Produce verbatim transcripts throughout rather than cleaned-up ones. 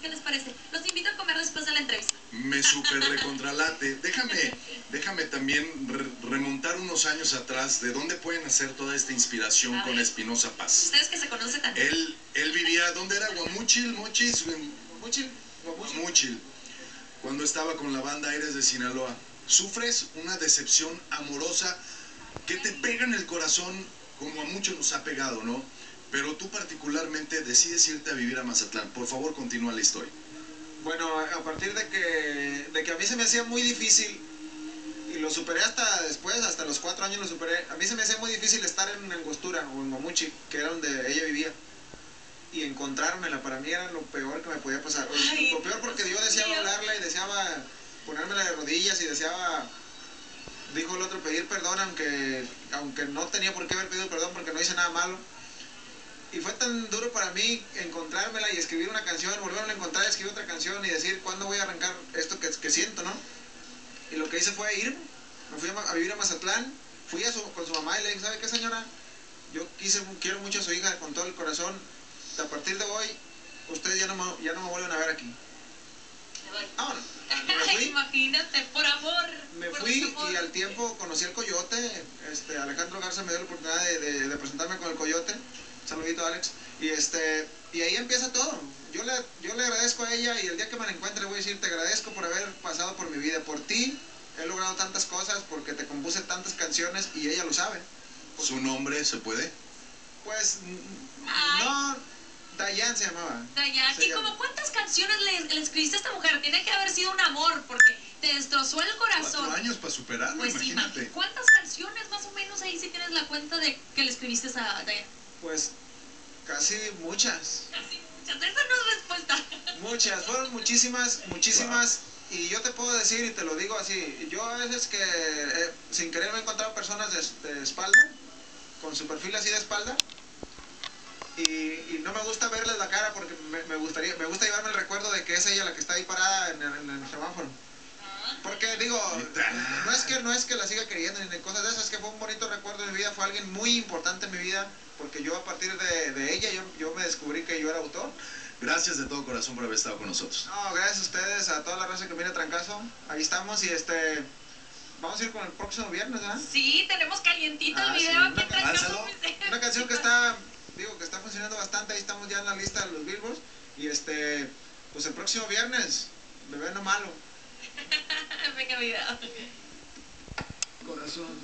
¿qué les parece? Los invito a comer después de la entrevista. Me super recontralate. Déjame, déjame también re remontar unos años atrás. ¿De dónde pueden hacer toda esta inspiración con Espinoza Paz? Ustedes que se conocen también. Él, él vivía, ¿dónde era? Guamúchil, Mochis, Guamúchil, Guamúchil. Guamúchil. Cuando estaba con la banda Aires de Sinaloa. Sufres una decepción amorosa que te pega en el corazón, como a muchos nos ha pegado, ¿no? Pero tú particularmente decides irte a vivir a Mazatlán. Por favor, continúa la historia. Bueno, a partir de que, de que a mí se me hacía muy difícil, y lo superé hasta después, hasta los cuatro años lo superé, a mí se me hacía muy difícil estar en Angostura o en Guamúchil, que era donde ella vivía, y encontrármela. Para mí era lo peor que me podía pasar. Ay, lo peor porque yo deseaba hablarla y deseaba ponérmela de rodillas y deseaba, dijo el otro, pedir perdón, aunque, aunque no tenía por qué haber pedido perdón porque no hice nada malo. Y fue tan duro para mí encontrármela y escribir una canción, volverla a encontrar y escribir otra canción y decir, ¿cuándo voy a arrancar esto que, que siento, no? Y lo que hice fue ir, me fui a, a vivir a Mazatlán, fui a su, con su mamá y le dije, ¿sabe qué, señora? Yo quise, quiero mucho a su hija con todo el corazón. A partir de hoy, ustedes ya no me, ya no me vuelven a ver aquí. Ah, me fui, imagínate, por amor. Me por fui amor. Y al tiempo conocí al Coyote. Este, Alejandro Garza me dio la oportunidad de, de, de presentarme con el Coyote. Saludito, Alex. Y este y ahí empieza todo. Yo le, yo le agradezco a ella y el día que me la encuentre le voy a decir, te agradezco por haber pasado por mi vida. Por ti he logrado tantas cosas porque te compuse tantas canciones y ella lo sabe. ¿Su nombre se puede? Pues Ay. no... Dayan se llamaba. Dayan, Se ¿y llama. como cuántas canciones le, le escribiste a esta mujer? Tiene que haber sido un amor, porque te destrozó el corazón. Cuatro años para superarlo, Pues sí, imagínate. ¿cuántas canciones más o menos ahí si tienes la cuenta de que le escribiste a Dayan? Pues casi muchas. Casi muchas. Esa no es respuesta. Muchas, fueron muchísimas, muchísimas. Wow. Y yo te puedo decir, y te lo digo así, yo a veces que eh, sin querer me he encontrado personas de, de espalda, con su perfil así de espalda, y, y no me gusta verles la cara porque me, me gustaría, me gusta llevarme el recuerdo de que es ella la que está ahí parada en el, en el semáforo. Porque digo, no es que no es que la siga queriendo ni cosas de esas, es que fue un bonito recuerdo de mi vida, fue alguien muy importante en mi vida, porque yo a partir de, de ella yo, yo me descubrí que yo era autor. Gracias de todo corazón por haber estado con nosotros. No, gracias a ustedes, a toda la raza que viene a Trancazo. Ahí estamos y este... Vamos a ir con el próximo viernes, ¿verdad? Sí, tenemos calientito Ah, el video sí, aquí una en Trancazo. Una canción que está, digo, que está funcionando bastante, ahí estamos ya en la lista de los Billboards. Y este, pues el próximo viernes, Bebé No Malo. Venga, video. Corazón.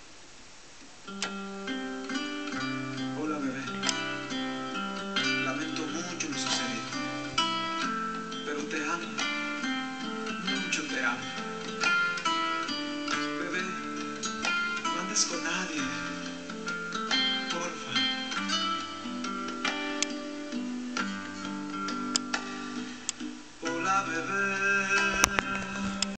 Hola, bebé. Lamento mucho lo sucedido, pero te amo, mucho te amo. Bebé, no andes con nadie, porfa. Hola, bebé.